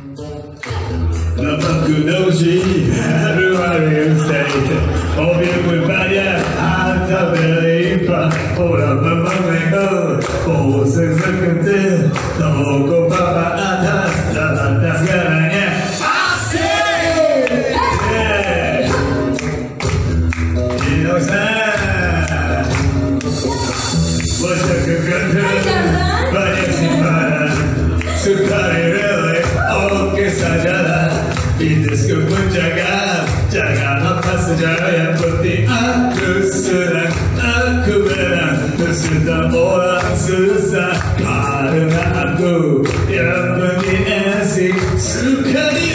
Lepas kudosi hari-hari stay. Mobil pun banyak harta berlimpah. Orang memang bosan seketika. Toko bawah atas dan atas segalanya. Asik! Innocent. Wajah keganteng, banyak simpanan. Sekali relay, oke sajalah. Hidupku pun jaga apa saja yang penting aku senang, aku menang. Semua orang susah karena aku yang penting asik. Suka